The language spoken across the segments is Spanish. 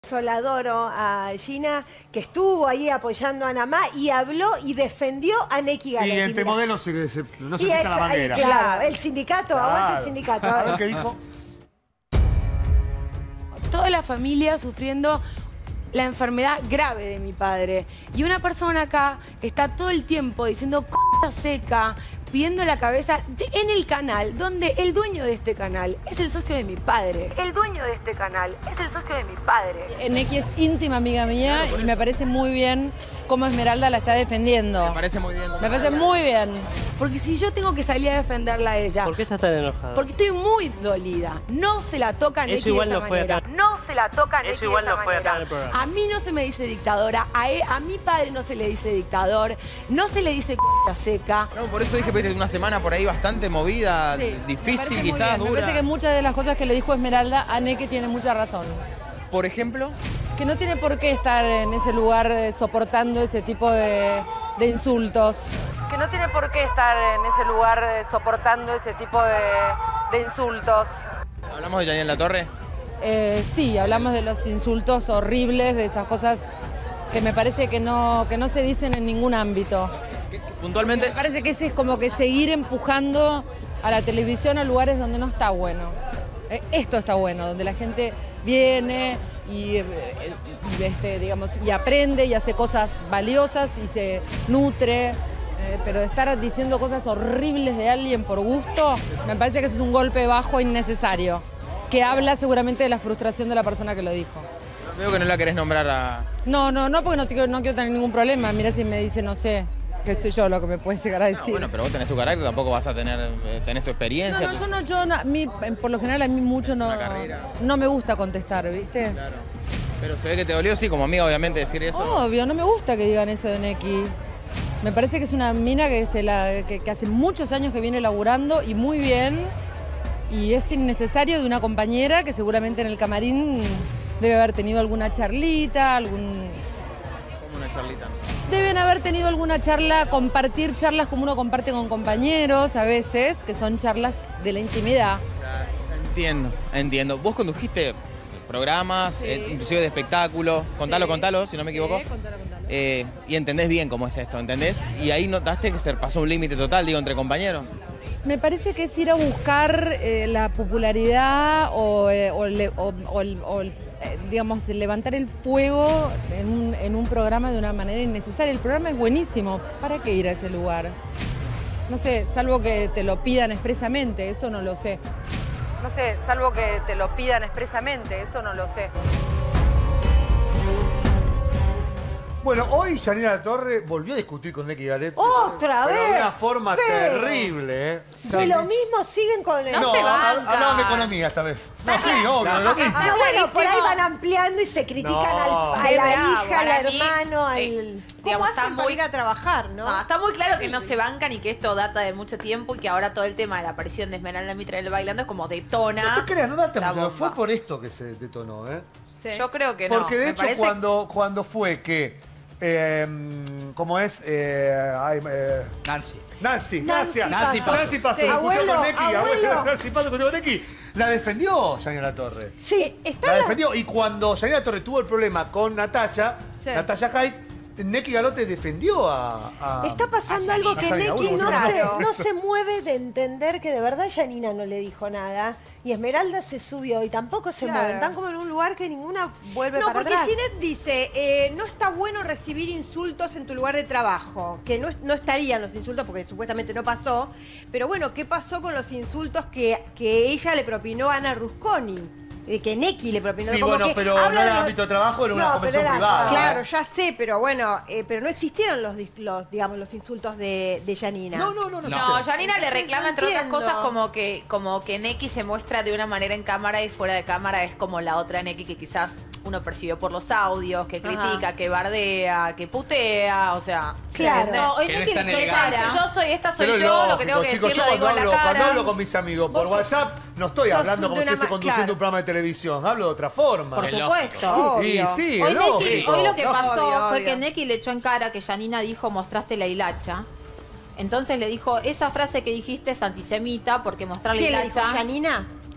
La adoro a Gina, que estuvo ahí apoyando a Namá y habló y defendió a Neki Galotti. Y entre modelos no se pisa la bandera. Claro, el sindicato, claro. Aguanta el sindicato. A ver qué dijo. Toda la familia sufriendo la enfermedad grave de mi padre. Y una persona acá está todo el tiempo diciendo "concha seca", pidiendo la cabeza en el canal, donde el dueño de este canal es el socio de mi padre. El dueño de este canal es el socio de mi padre. Neki es íntima amiga mía y me parece muy bien cómo Esmeralda la está defendiendo. Me parece muy bien. Me parece muy bien. Porque si yo tengo que salir a defenderla a ella... ¿Por qué estás tan enojada? Porque estoy muy dolida. No se la toca a Neki de esa manera. No se la toca a Neki de esa manera. Eso igual no fue acá en el programa. A mí no se me dice dictadora, a mi padre no se le dice dictador, no se le dice concha seca. No, por eso dije que una semana por ahí bastante movida, Sí, difícil quizás, dura. Me parece que muchas de las cosas que le dijo Esmeralda a Neki tiene mucha razón. Por ejemplo, Que no tiene por qué estar en ese lugar soportando ese tipo de insultos. Que no tiene por qué estar en ese lugar soportando ese tipo de insultos. ¿hablamos de Janine Latorre? Sí, hablamos de los insultos horribles, de esas cosas que me parece que no se dicen en ningún ámbito. Puntualmente. Me parece que ese es como que seguir empujando a la televisión a lugares donde no está bueno. Esto está bueno, donde la gente viene y digamos, y aprende y hace cosas valiosas y se nutre. Pero estar diciendo cosas horribles de alguien por gusto, me parece que eso es un golpe bajo innecesario, que habla seguramente de la frustración de la persona que lo dijo. Veo que no la querés nombrar a... No, porque no quiero tener ningún problema. Mirá si me dice, no sé, qué sé yo, lo que me puede llegar a decir. No, bueno, pero vos tenés tu carácter, tampoco vas a tenés tu experiencia. A mí, por lo general, a mí mucho no me gusta contestar, ¿viste? Claro. Pero se ve que te dolió, sí, como amiga, obviamente, decir eso. Obvio, no me gusta que digan eso de Neki. Me parece que es una mina que hace muchos años que viene laburando y muy bien. Y es innecesario de una compañera que seguramente en el camarín debe haber tenido alguna charlita, ¿Cómo una charlita? Deben haber tenido alguna charla, compartir charlas como uno comparte con compañeros a veces, que son charlas de la intimidad. Entiendo. Vos condujiste programas, Sí. inclusive de espectáculos. Contalo, si no me equivoco. Sí, contalo. Y entendés bien cómo es esto, ¿entendés? Y ahí notaste que se pasó un límite total, digo, entre compañeros. Me parece que es ir a buscar la popularidad digamos, levantar el fuego en un programa de una manera innecesaria. El programa es buenísimo. ¿Para qué ir a ese lugar? No sé, salvo que te lo pidan expresamente, eso no lo sé. Bueno, hoy Janine Latorre volvió a discutir con Neki Galotti. ¡Otra vez! De una forma terrible, ¿eh? Y lo mismo siguen con el... No se banca. Hablaban de economía esta vez. No, sí, obvio, de lo mismo. Ah, bueno, por ahí van ampliando y se critican No. a la hija, al Para mí, hermano, al... digamos, ¿Cómo está hacen para muy- ir a trabajar, no? No, está muy claro que no se bancan y que esto data de mucho tiempo y que ahora todo el tema de la aparición de Esmeralda Mitrael bailando es como detona. No te creas, no date la emoción. Fue bomba. por esto que se detonó, ¿eh? Yo creo que no. Porque de Me hecho parece cuando fue que... ¿cómo es? Nancy, gracias. Nancy Pasos. Nancy Pasos, Sí. discutió con Abuelo, Neki, abuelo. Nancy Pasos discutió con Neki. La defendió Janine Latorre. Sí, está La defendió. Y cuando Janine Latorre tuvo el problema con Natacha Haidt, Neki Galotti defendió a... Está pasando a algo que Janina. Neki Uy, claro. no se mueve de entender que de verdad Janina no le dijo nada y Esmeralda se subió y tampoco se mueven. Están como en un lugar que ninguna vuelve No, para porque atrás. Ginette dice, no está bueno recibir insultos en tu lugar de trabajo, que no estarían los insultos porque supuestamente no pasó, pero bueno, ¿qué pasó con los insultos que ella le propinó a Ana Rusconi? Que Neki le propinó. Sí, como bueno, que pero no habla en de el los- ámbito de trabajo, era una No, convención pero era- privada. Claro, ya sé, pero bueno, pero no existieron digamos, los insultos de Janina. No. No, Janina le reclama, entre otras entiendo. cosas, como que Neki se muestra de una manera en cámara y fuera de cámara es como la otra Neki que quizás uno percibió por los audios, que critica, que bardea, que putea, o sea... Claro. ¿entendés? No, hoy Que Neki no le está echó negada. cara. Yo soy esta, soy Pero yo, lógico, lo que tengo que chicos, decir yo lo digo en la cara. cuando hablo con mis amigos por WhatsApp, no estoy sos hablando como de si una estuviese conduciendo claro. un programa de televisión. Hablo de otra forma. Por supuesto. Obvio. Y sí, Hoy, lógico. Neki, hoy lo que pasó Obvio, fue obvio. que Neki le echó en cara que Janina dijo mostraste la hilacha. Entonces le dijo, esa frase que dijiste es antisemita porque mostrar la ¿Quién le dijo? hilacha. ¿Janina?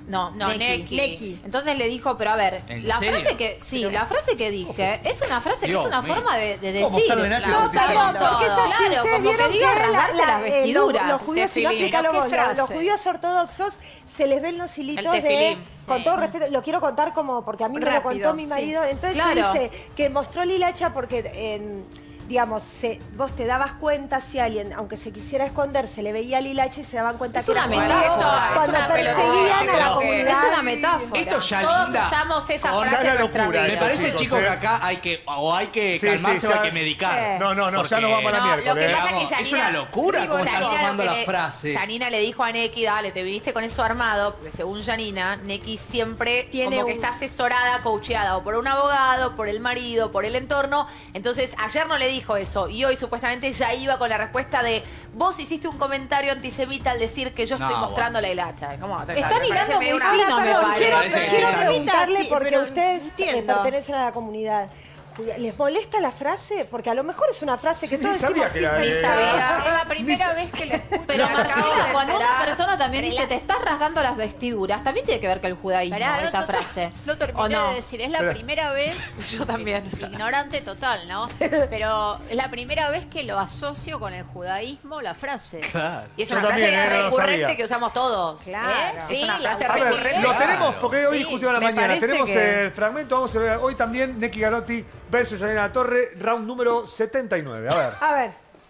No, Neki. Neki. Entonces le dijo, pero a ver, ¿En la serio? frase que la frase que dije es una frase que Dios es una mío. forma de ¿Cómo decir. está Nacho? No, perdón, porque es así. Claro, Ustedes como vieron que diga que rasgarse las vestiduras. los judíos, si no, Tefilín. explícalo ¿Qué vos, frase? los judíos ortodoxos se les ven los hilitos El de, tefilín, con sí. todo respeto, lo quiero contar como, porque a mí me lo Rápido, contó mi sí. marido, entonces Claro. se dice que mostró la hilacha porque digamos, vos te dabas cuenta si alguien, aunque se quisiera esconder, se le veía el hilacha y se daban cuenta Es que una era metáfora. judío. Es Cuando una perseguían a la pelotudez. comunidad. Es una metáfora. Esto ya Todos linda. usamos esa con- frase Ya en la nuestra locura, vida. Me parece, chicos, chicos, que acá hay que Sí, calmarse sí, o hay ya. que medicar. No, ya nos Porque- vamos a la No, miércoles. lo que pasa es que Digamos, Yanina... es una locura Digo, cómo están Yanina tomando lo que las frases. Yanina le dijo a Neki, dale, te viniste con eso armado, porque según Yanina, Neki siempre Tiene como que un- está asesorada, coacheada, o por un abogado, por el marido, por el entorno. Entonces, ayer no le dijo eso, y hoy supuestamente ya iba con la respuesta de, vos hiciste un comentario antisemita al decir que yo estoy No, mostrando la hilacha. ¿Cómo? Están Me parece hilando medio muy una- fino, me Perdón, parece. quiero, Parece quiero que- preguntarle, Sí, porque pero ustedes entiendo. pertenecen a la comunidad judía. ¿Les molesta la frase? Porque a lo mejor es una frase que Sí, todos ni sabía decimos que era sin de- pensar. sabía. Es la primera vez que le Me Pero acabo Marcela, de cuando una enterar. persona también dice, Pero te estás rasgando las vestiduras, también tiene que ver que el judaísmo, esa frase. No ¿O terminé no? de decir, es la Espera. primera vez, Yo también. ignorante total, ¿no? Pero es la primera vez que lo asocio con el judaísmo, la frase. Claro. Y es Yo una también, frase no lo recurrente sabía. que usamos todos. Claro. Es Sí, una la frase A ver, recurrente. lo Claro. tenemos, porque hoy Sí, discutimos a la me mañana. parece Tenemos que- el fragmento, vamos a ver hoy también Neki Galotti versus Yanina Torre, round número 79. A ver. A ver,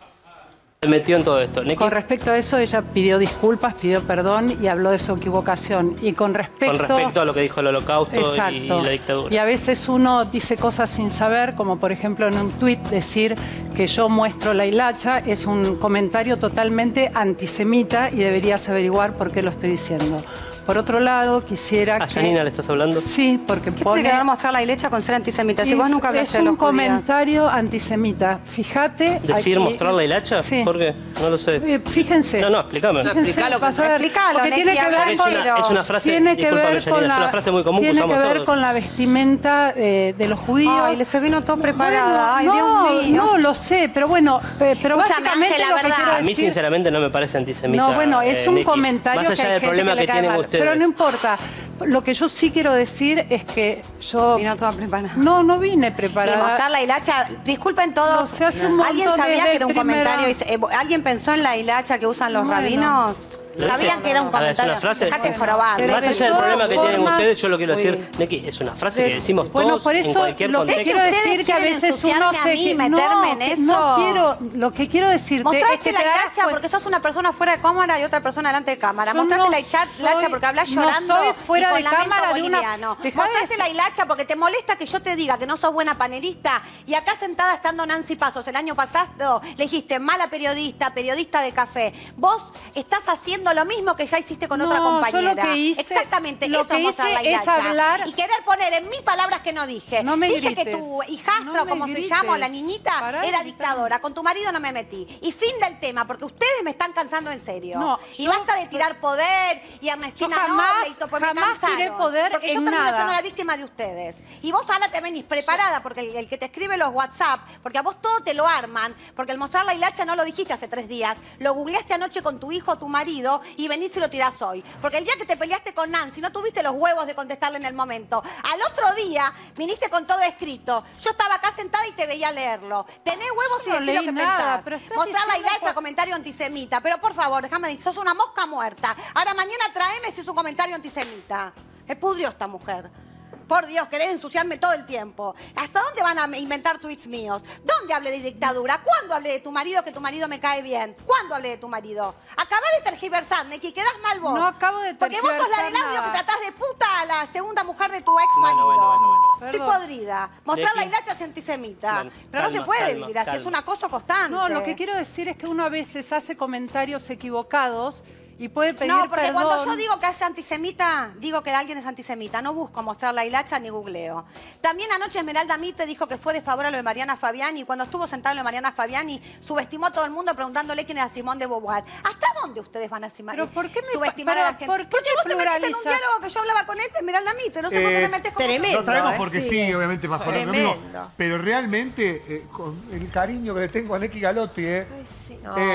Se metió en todo esto. Neki, Con respecto a eso, ella pidió disculpas, pidió perdón y habló de su equivocación. Y con respecto a lo que dijo el holocausto exacto. y la dictadura. Y a veces uno dice cosas sin saber, como por ejemplo en un tuit decir que yo muestro la hilacha es un comentario totalmente antisemita y deberías averiguar por qué lo estoy diciendo. Por otro lado, quisiera ¿A que... Yanina le estás hablando? Sí, porque ¿Qué tiene que ver mostrar la hilacha con ser antisemita? Si vos nunca hablaste es de un los judíos. comentario antisemita. Fíjate... ¿Decir aquí- mostrar la hilacha? Sí. ¿Por qué? No lo sé. Fíjense. No, explícame. Fíjense, Explícalo, vas a ver, explícalo, porque Neki, tiene que habla ver en con serio. Es una frase, tiene que discúlpame, ver con Yanina, es la una frase muy común que tiene que usamos ver todos. con la vestimenta de los judíos. Ay, le se vino todo preparada. Ay, no, Dios mío. no lo sé, pero bueno, pero Escúchame, básicamente Ángela, lo que verdad. quiero A mí, decir. sinceramente, no me parece antisemita. No, bueno, es un Neki. comentario Más que allá hay del gente problema que que le cae tienen mal. ustedes. Pero no importa. Lo que yo sí quiero decir es que yo... Vino toda preparada. No vine Y preparada. mostrar la hilacha, disculpen todos, No, se hace un ¿alguien montón sabía desde que era un el primera- comentario? ¿Alguien pensó en la hilacha que usan los Bueno. rabinos? Lo ¿Sabían dice. que era un A ver, es comentario? una frase. Dejate Bueno, probar. pero Más de allá del todas problema que tienen formas, ustedes, yo lo quiero uy. decir, Neki, es una frase que decimos Bueno, todos por en eso cualquier lo que contexto. quiero Ustedes decir que a quieren veces uno ensuciarme a se... mí, meterme en eso. No quiero, lo que quiero decirte es Mostraste que la te das hilacha cuenta- porque sos una persona fuera de cámara y otra persona delante de cámara. Yo Mostraste no la hilacha soy- porque hablas no llorando soy fuera y con de lamento cámara de una- boliviano. Dejá de Mostraste decir- la hilacha porque te molesta que yo te diga que no sos buena panelista y acá sentada estando Nancy Pasos el año pasado le dijiste mala periodista, periodista de café. Vos estás haciendo lo mismo que ya hiciste con otra No, compañera. yo lo que hice- Exactamente, lo eso que es mostrar hice la es hilacha. hablar- Y querer poner en mí palabras que no dije. No me Dije que grites. tu hijastra, No o me como se grites. llama, o la niñita, Pará de era gritar. dictadora. Con tu marido no me metí. Y fin del tema, porque ustedes me están cansando en serio. No, y yo- basta de tirar poder y Ernestina Yo jamás- Noble y todo, porque me jamás cansaron. tiré poder porque yo en termino nada. siendo la víctima de ustedes. Y vos ahora te venís preparada, porque el que te escribe los WhatsApp, porque a vos todo te lo arman, porque el mostrar la hilacha no lo dijiste hace 3 días, lo googleaste anoche con tu hijo o tu marido y venís y lo tirás hoy. Porque el día que te peleaste con Nancy no tuviste los huevos de contestarle en el momento. Al otro día viniste con todo escrito. Yo estaba acá sentada y te veía leerlo. Tenés huevos y No decir lo leí que nada, pensás. pero estás Mostrar la diciendo hilacha, comentario antisemita. Pero por favor, déjame decir, sos una mosca muerta. Ahora mañana tráeme si es un comentario antisemita. Me pudrió esta mujer. Por Dios, querer ensuciarme todo el tiempo. ¿Hasta dónde van a inventar tweets míos? ¿Dónde hablé de dictadura? ¿Cuándo hablé de tu marido, que tu marido me cae bien? ¿Cuándo hablé de tu marido? Acabás de tergiversar, Neki, quedás mal vos. No acabo de Porque vos sos la tergiversar del audio nada. que tratás de puta a la segunda mujer de tu ex marido. Bueno. Estoy Perdón. podrida. Mostrar la Neki. hilacha es antisemita. Calma, Pero no se calma, puede calma, vivir así, calma. es un acoso constante. No, lo que quiero decir es que uno a veces hace comentarios equivocados y puede pedir No, porque perdón. cuando yo digo que es antisemita, digo que alguien es antisemita. No busco mostrar la hilacha ni googleo. También anoche Esmeralda Mite dijo que fue de favor a lo de Mariana Fabiani. Y cuando estuvo sentada en lo de Mariana Fabiani, subestimó a todo el mundo preguntándole quién era Simón de Beauvoir. ¿Hasta dónde ustedes van a Pero ¿por qué me subestimar pero a la gente? ¿por qué Porque me vos te metiste en un pluralizas? diálogo que yo hablaba con esta Esmeralda Mite. No sé por qué te metes con tremendo. Lo traemos porque sí, obviamente, más por lo mismo. Tremendo. Pero realmente, con el cariño que le tengo a Neki Galotti, sí. eh,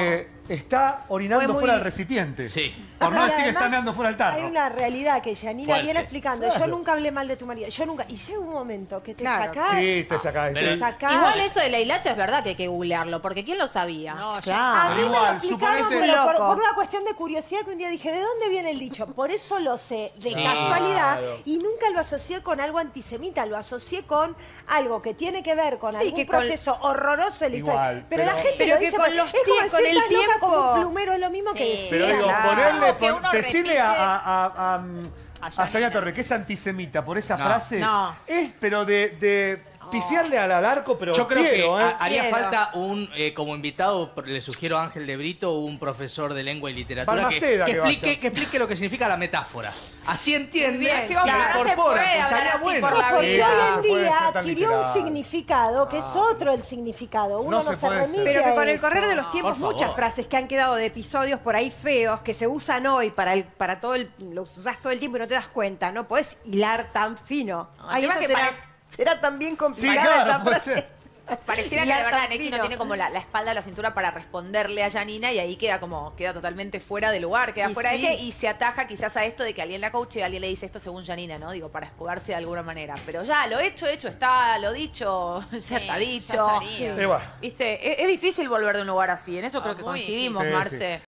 está orinando fuera del recipiente. Sí. Por no Y decir que está además, meando fuera del tarro. Hay una realidad que Janina Fuerte. viene explicando. Claro. Yo nunca hablé mal de tu marido. Yo nunca. Y llega un momento que te sacás. Sí, te sacás. pero- Te sacás. Igual eso de la hilacha es verdad que hay que googlearlo, porque ¿quién lo sabía? A Pero mí me igual, lo explicaron, suponete- pero por Loco. una cuestión de curiosidad que un día dije, ¿de dónde viene el dicho? Por eso lo sé, de Sí. casualidad, Claro. y nunca lo asocié con algo antisemita, lo asocié con algo que tiene que ver con Sí, algún que con- proceso horroroso de la historia. Igual, Pero la pero- gente Pero lo que dice, con los es como tie- con decir, el "Estás loca como tiempo". un plumero, es lo mismo que Sí. decir. Pero digo, Claro. ponerle, Algo que uno decirle repite. a Janina. Janina Torre que es antisemita por esa No. frase, No. es pero de pifiarle al arco, pero Yo creo fiero, que ¿eh? haría Fiero. falta como invitado, le sugiero a Ángel de Brito, un profesor de lengua y literatura que Balmaceda que vaya. explique lo que significa la metáfora. Así entiende bien, que chicos, pero la no se incorpora, puede que hablar estaría así bueno. por la Porque vida. hoy en No puede día ser tan adquirió un literal. significado que es otro el significado. Uno No no, se se puede remite ser. Pero que a con el eso. correr de los tiempos, por muchas favor. frases que han quedado de episodios por ahí feos, que se usan hoy para todo los usás todo el tiempo y no te das cuenta, no podés hilar tan fino. No, Ay, el tema esa es que será tan bien complicada Sí, claro, esa puede frase. ser. Pareciera que Hilar de verdad tan Neki no fino. tiene como la espalda o la cintura para responderle a Janina y ahí queda totalmente fuera de lugar, queda Y fuera de sí. eje y se ataja quizás a esto de que alguien la coache y alguien le dice esto según Janina, ¿no? Digo, para escudarse de alguna manera. Pero ya, lo hecho está, lo dicho, ya está dicho. ya estaría. Bueno. Viste, es difícil volver de un lugar así, en eso creo que muy coincidimos, difícil. Marce.